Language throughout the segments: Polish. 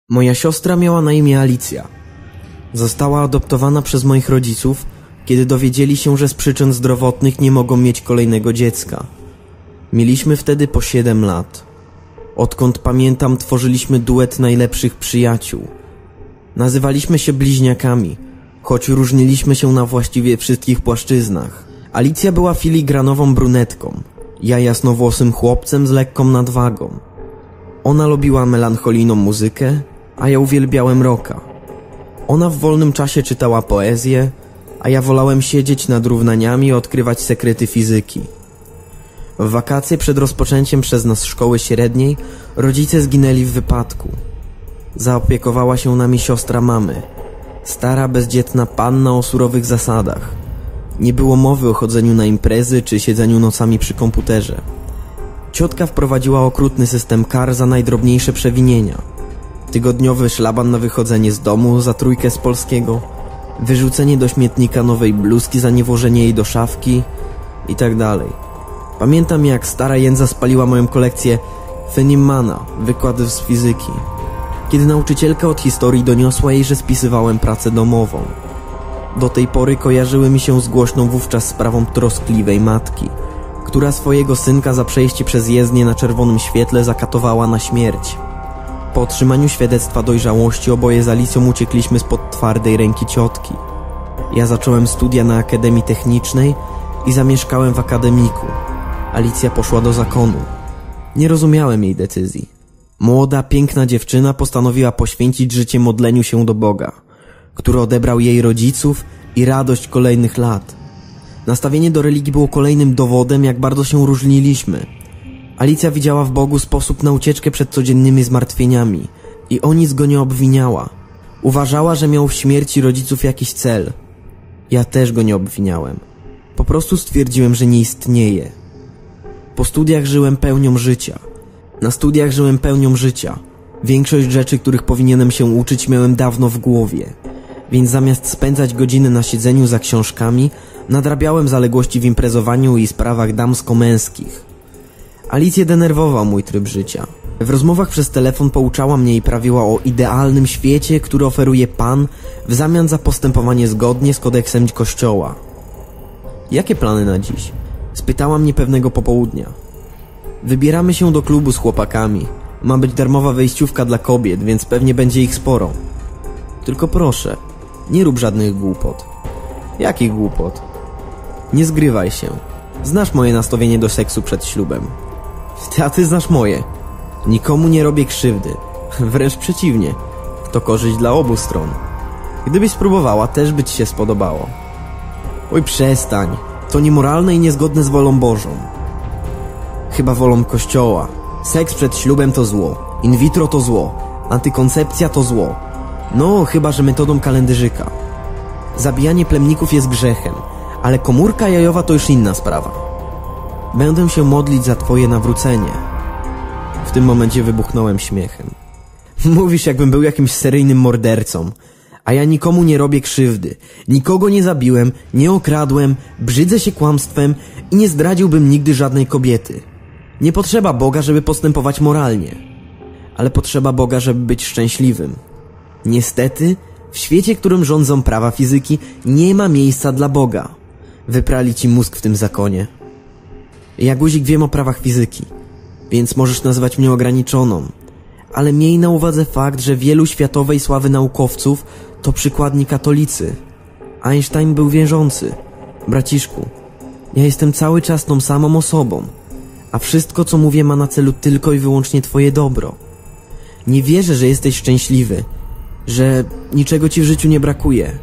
Moja siostra miała na imię Alicja. Została adoptowana przez moich rodziców, kiedy dowiedzieli się, że z przyczyn zdrowotnych nie mogą mieć kolejnego dziecka. Mieliśmy wtedy po 7 lat. Odkąd pamiętam, tworzyliśmy duet najlepszych przyjaciół. Nazywaliśmy się bliźniakami, choć różniliśmy się na właściwie wszystkich płaszczyznach. Alicja była filigranową brunetką, ja jasnowłosym chłopcem z lekką nadwagą. Ona lubiła melancholijną muzykę, a ja uwielbiałem rocka. Ona w wolnym czasie czytała poezję, a ja wolałem siedzieć nad równaniami i odkrywać sekrety fizyki. W wakacje przed rozpoczęciem przez nas szkoły średniej rodzice zginęli w wypadku. Zaopiekowała się nami siostra mamy, stara, bezdzietna panna o surowych zasadach. Nie było mowy o chodzeniu na imprezy czy siedzeniu nocami przy komputerze. Ciotka wprowadziła okrutny system kar za najdrobniejsze przewinienia. Tygodniowy szlaban na wychodzenie z domu za 3 z polskiego, wyrzucenie do śmietnika nowej bluzki za niewłożenie jej do szafki i tak dalej. Pamiętam, jak stara jędza spaliła moją kolekcję Feynmana, wykładów z fizyki, kiedy nauczycielka od historii doniosła jej, że spisywałem pracę domową. Do tej pory kojarzyły mi się z głośną wówczas sprawą troskliwej matki, która swojego synka za przejście przez jezdnię na czerwonym świetle zakatowała na śmierć. Po otrzymaniu świadectwa dojrzałości oboje z Alicją uciekliśmy spod twardej ręki ciotki. Ja zacząłem studia na Akademii Technicznej i zamieszkałem w akademiku. Alicja poszła do zakonu. Nie rozumiałem jej decyzji. Młoda, piękna dziewczyna postanowiła poświęcić życie modleniu się do Boga, który odebrał jej rodziców i radość kolejnych lat. Nastawienie do religii było kolejnym dowodem, jak bardzo się różniliśmy. Alicja widziała w Bogu sposób na ucieczkę przed codziennymi zmartwieniami i o nic go nie obwiniała. Uważała, że miał w śmierci rodziców jakiś cel. Ja też go nie obwiniałem. Po prostu stwierdziłem, że nie istnieje. Po studiach żyłem pełnią życia. Na studiach żyłem pełnią życia. Większość rzeczy, których powinienem się uczyć, miałem dawno w głowie. Więc zamiast spędzać godziny na siedzeniu za książkami, nadrabiałem zaległości w imprezowaniu i sprawach damsko-męskich. Alicję denerwował mój tryb życia. W rozmowach przez telefon pouczała mnie i prawiła o idealnym świecie, który oferuje Pan w zamian za postępowanie zgodnie z kodeksem Kościoła. Jakie plany na dziś? Spytała mnie pewnego popołudnia. Wybieramy się do klubu z chłopakami. Ma być darmowa wejściówka dla kobiet, więc pewnie będzie ich sporo. Tylko proszę, nie rób żadnych głupot. Jakich głupot? Nie zgrywaj się. Znasz moje nastawienie do seksu przed ślubem. A ty znasz moje. Nikomu nie robię krzywdy. Wręcz przeciwnie. To korzyść dla obu stron. Gdybyś spróbowała, też by ci się spodobało. Oj, przestań. To niemoralne i niezgodne z wolą Bożą. Chyba wolą Kościoła. Seks przed ślubem to zło. In vitro to zło. Antykoncepcja to zło. No, chyba że metodą kalendarzyka. Zabijanie plemników jest grzechem, ale komórka jajowa to już inna sprawa. Będę się modlić za twoje nawrócenie. W tym momencie wybuchnąłem śmiechem. Mówisz, jakbym był jakimś seryjnym mordercą. A ja nikomu nie robię krzywdy. Nikogo nie zabiłem, nie okradłem, brzydzę się kłamstwem i nie zdradziłbym nigdy żadnej kobiety. Nie potrzeba Boga, żeby postępować moralnie. Ale potrzeba Boga, żeby być szczęśliwym. Niestety, w świecie, którym rządzą prawa fizyki, nie ma miejsca dla Boga. Wyprali ci mózg w tym zakonie. Ja, guzik, wiem o prawach fizyki, więc możesz nazywać mnie ograniczoną. Ale miej na uwadze fakt, że wielu światowej sławy naukowców to przykładni katolicy. Einstein był wierzący. Braciszku, ja jestem cały czas tą samą osobą, a wszystko, co mówię, ma na celu tylko i wyłącznie twoje dobro. Nie wierzę, że jesteś szczęśliwy, że niczego ci w życiu nie brakuje.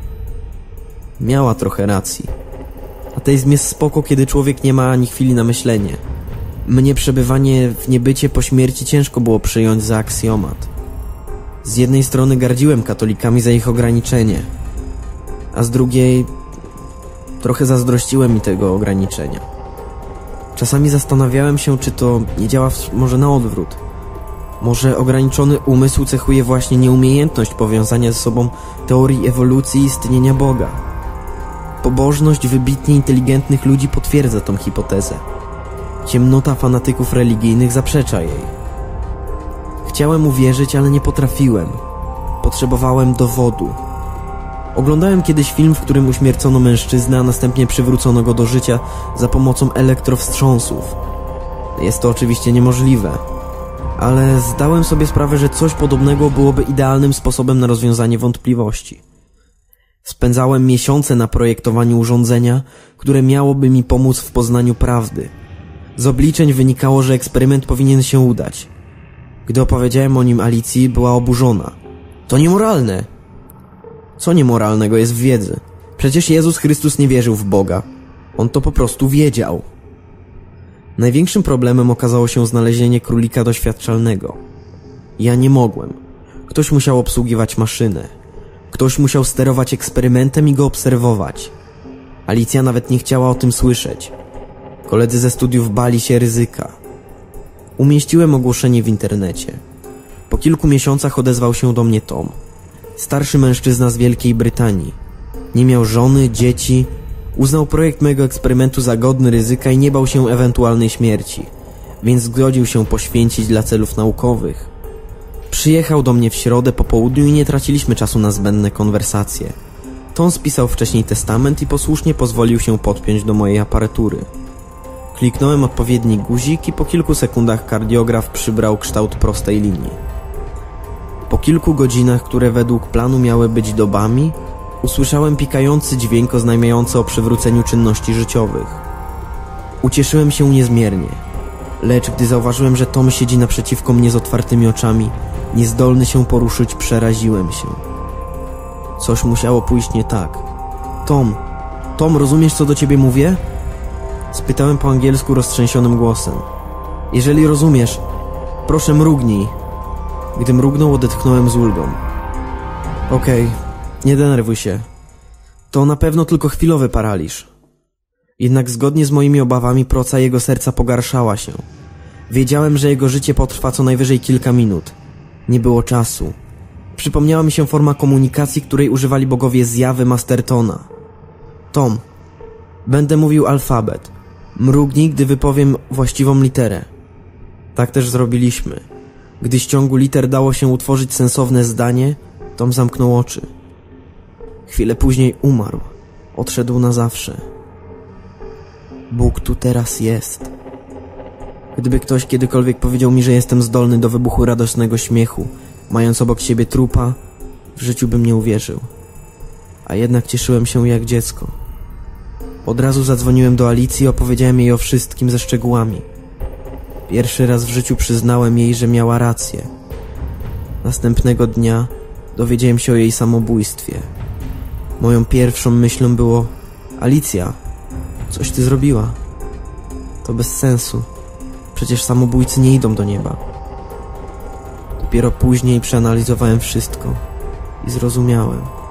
Miała trochę racji. Ateizm jest spoko, kiedy człowiek nie ma ani chwili na myślenie. Mnie przebywanie w niebycie po śmierci ciężko było przyjąć za aksjomat. Z jednej strony gardziłem katolikami za ich ograniczenie, a z drugiej trochę zazdrościłem mi tego ograniczenia. Czasami zastanawiałem się, czy to nie działa może na odwrót. Może ograniczony umysł cechuje właśnie nieumiejętność powiązania ze sobą teorii ewolucji i istnienia Boga. Pobożność wybitnie inteligentnych ludzi potwierdza tą hipotezę. Ciemnota fanatyków religijnych zaprzecza jej. Chciałem uwierzyć, ale nie potrafiłem. Potrzebowałem dowodu. Oglądałem kiedyś film, w którym uśmiercono mężczyznę, a następnie przywrócono go do życia za pomocą elektrowstrząsów. Jest to oczywiście niemożliwe, ale zdałem sobie sprawę, że coś podobnego byłoby idealnym sposobem na rozwiązanie wątpliwości. Spędzałem miesiące na projektowaniu urządzenia, które miałoby mi pomóc w poznaniu prawdy. Z obliczeń wynikało, że eksperyment powinien się udać. Gdy opowiedziałem o nim Alicji, była oburzona. To niemoralne! Co niemoralnego jest w wiedzy? Przecież Jezus Chrystus nie wierzył w Boga. On to po prostu wiedział. Największym problemem okazało się znalezienie królika doświadczalnego. Ja nie mogłem. Ktoś musiał obsługiwać maszynę. Ktoś musiał sterować eksperymentem i go obserwować. Alicja nawet nie chciała o tym słyszeć. Koledzy ze studiów bali się ryzyka. Umieściłem ogłoszenie w internecie. Po kilku miesiącach odezwał się do mnie Tom. Starszy mężczyzna z Wielkiej Brytanii. Nie miał żony, dzieci. Uznał projekt mojego eksperymentu za godny ryzyka i nie bał się ewentualnej śmierci, więc zgodził się poświęcić dla celów naukowych. Przyjechał do mnie w środę po południu i nie traciliśmy czasu na zbędne konwersacje. Tom spisał wcześniej testament i posłusznie pozwolił się podpiąć do mojej aparatury. Kliknąłem odpowiedni guzik i po kilku sekundach kardiograf przybrał kształt prostej linii. Po kilku godzinach, które według planu miały być dobami, usłyszałem pikający dźwięk oznajmiający o przywróceniu czynności życiowych. Ucieszyłem się niezmiernie, lecz gdy zauważyłem, że Tom siedzi naprzeciwko mnie z otwartymi oczami, niezdolny się poruszyć, przeraziłem się. Coś musiało pójść nie tak. Tom, rozumiesz, co do ciebie mówię? Spytałem po angielsku roztrzęsionym głosem. Jeżeli rozumiesz, proszę mrugnij. Gdy mrugnął, odetchnąłem z ulgą. Okej, nie denerwuj się. To na pewno tylko chwilowy paraliż. Jednak zgodnie z moimi obawami proca jego serca pogarszała się. Wiedziałem, że jego życie potrwa co najwyżej kilka minut. Nie było czasu. Przypomniała mi się forma komunikacji, której używali bogowie zjawy Mastertona. Tom, będę mówił alfabet. Mrugnij, gdy wypowiem właściwą literę. Tak też zrobiliśmy. Gdy z ciągu liter dało się utworzyć sensowne zdanie, Tom zamknął oczy. Chwilę później umarł. Odszedł na zawsze. Bóg tu teraz jest. Gdyby ktoś kiedykolwiek powiedział mi, że jestem zdolny do wybuchu radosnego śmiechu, mając obok siebie trupa, w życiu bym nie uwierzył. A jednak cieszyłem się jak dziecko. Od razu zadzwoniłem do Alicji i opowiedziałem jej o wszystkim ze szczegółami. Pierwszy raz w życiu przyznałem jej, że miała rację. Następnego dnia dowiedziałem się o jej samobójstwie. Moją pierwszą myślą było: Alicja, coś ty zrobiła. To bez sensu. Przecież samobójcy nie idą do nieba. Dopiero później przeanalizowałem wszystko i zrozumiałem.